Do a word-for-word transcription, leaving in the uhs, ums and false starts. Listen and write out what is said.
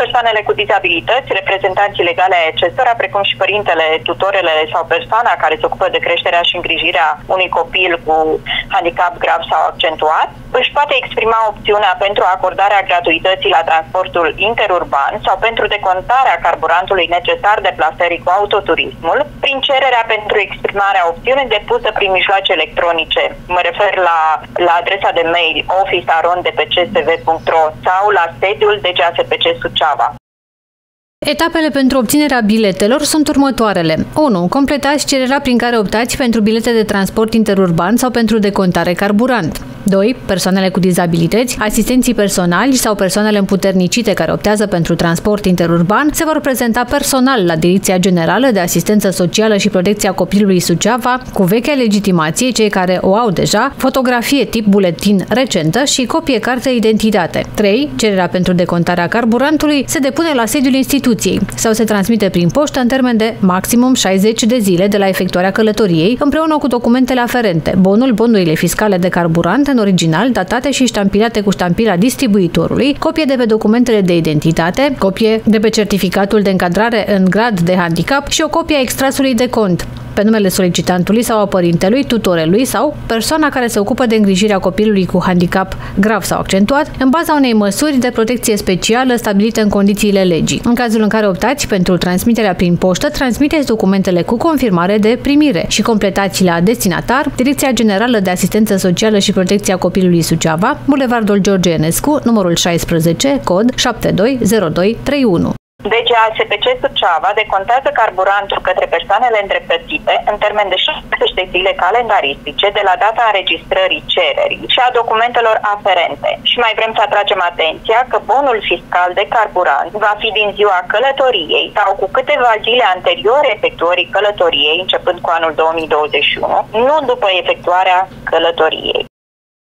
persoanele cu dizabilități, reprezentanții legale ai acestora, precum și părintele, tutorele sau persoana care se ocupă de creșterea și îngrijirea unui copil cu handicap grav sau accentuat, își poate exprima opțiunea pentru acordarea gratuității la transportul interurban sau pentru decontarea carburantului necesar deplasării cu autoturismul, prin cererea pentru exprimarea opțiunii depusă prin mijloace electronice. Mă refer la, la adresa de mail office arond d p c s v punct r o sau la sediul D G A S P C Suceava. Etapele pentru obținerea biletelor sunt următoarele. unu. Completați cererea prin care optați pentru bilete de transport interurban sau pentru decontare carburant. doi. Persoanele cu dizabilități, asistenții personali sau persoanele împuternicite care optează pentru transport interurban se vor prezenta personal la Direcția Generală de Asistență Socială și Protecția Copilului Suceava cu vechea legitimație, cei care o au deja, fotografie tip buletin recentă și copie carte identitate. trei. Cererea pentru decontarea carburantului se depune la sediul instituției sau se transmite prin poștă în termen de maximum șaizeci de zile de la efectuarea călătoriei, împreună cu documentele aferente, bonul, bonurile fiscale de carburant în original, datate și ștampilate cu ștampila distribuitorului, copie de pe documentele de identitate, copie de pe certificatul de încadrare în grad de handicap și o copie a extrasului de cont pe numele solicitantului sau a părintelui, tutorelui sau persoana care se ocupă de îngrijirea copilului cu handicap grav sau accentuat, în baza unei măsuri de protecție specială stabilite în condițiile legii. În cazul în care optați pentru transmiterea prin poștă, transmiteți documentele cu confirmare de primire și completați la destinatar Direcția Generală de Asistență Socială și Protecția Copilului Suceava, Bulevardul George Enescu, numărul șaisprezece, cod șapte doi zero doi trei unu. D G A S P C Suceava decontează carburantul către persoanele îndreptățite în termen de șaizeci de zile calendaristice de la data înregistrării cererii și a documentelor aferente. Și mai vrem să atragem atenția că bonul fiscal de carburant va fi din ziua călătoriei sau cu câteva zile anteriore efectuării călătoriei, începând cu anul două mii douăzeci și unu, nu după efectuarea călătoriei.